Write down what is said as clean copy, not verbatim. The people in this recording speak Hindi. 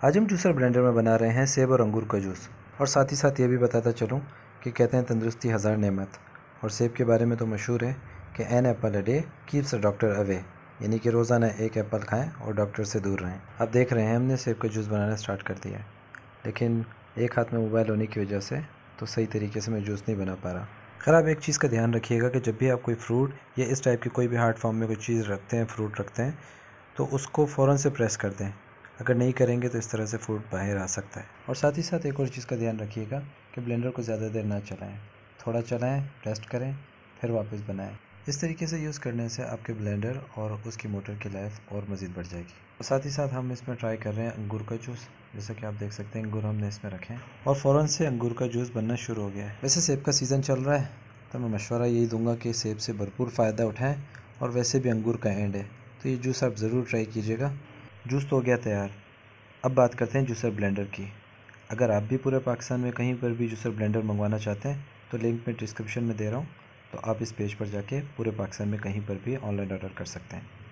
आज हम जूसर ब्लेंडर में बना रहे हैं सेब और अंगूर का जूस। और साथ ही साथ ये भी बताता चलूँ कि कहते हैं तंदुरुस्ती हज़ार नेमत। और सेब के बारे में तो मशहूर है कि an apple a day keeps a doctor away, यानी कि रोज़ाना एक एप्पल खाएं और डॉक्टर से दूर रहें। अब देख रहे हैं हमने सेब का जूस बनाना स्टार्ट कर दिया है, लेकिन एक हाथ में मोबाइल होने की वजह से तो सही तरीके से मैं जूस नहीं बना पा रहा। खैर, आप एक चीज़ का ध्यान रखिएगा कि जब भी आप कोई फ्रूट या इस टाइप की कोई भी हार्ड फॉर्म में कोई चीज़ रखते हैं, फ्रूट रखते हैं, तो उसको फ़ौरन से प्रेस कर दें। अगर नहीं करेंगे तो इस तरह से फ्रूट बाहर आ सकता है। और साथ ही साथ एक और चीज़ का ध्यान रखिएगा कि ब्लेंडर को ज़्यादा देर ना चलाएं, थोड़ा चलाएं, रेस्ट करें, फिर वापस बनाएं। इस तरीके से यूज़ करने से आपके ब्लेंडर और उसकी मोटर की लाइफ और मज़ीद बढ़ जाएगी। और साथ ही साथ हम इसमें ट्राई कर रहे हैं अंगूर का जूस। जैसा कि आप देख सकते हैं, अंगूर हमने इसमें रखे हैं और फ़ौरन से अंगूर का जूस बनना शुरू हो गया है। वैसे सेब का सीज़न चल रहा है, तो मैं मशवरा यही दूंगा कि सेब से भरपूर फ़ायदा उठाएं। और वैसे भी अंगूर का एंड है, तो ये जूस आप ज़रूर ट्राई कीजिएगा। जूस तो हो गया तैयार। अब बात करते हैं जूसर ब्लेंडर की। अगर आप भी पूरे पाकिस्तान में कहीं पर भी जूसर ब्लेंडर मंगवाना चाहते हैं तो लिंक मैं डिस्क्रिप्शन में दे रहा हूँ, तो आप इस पेज पर जाके पूरे पाकिस्तान में कहीं पर भी ऑनलाइन ऑर्डर कर सकते हैं।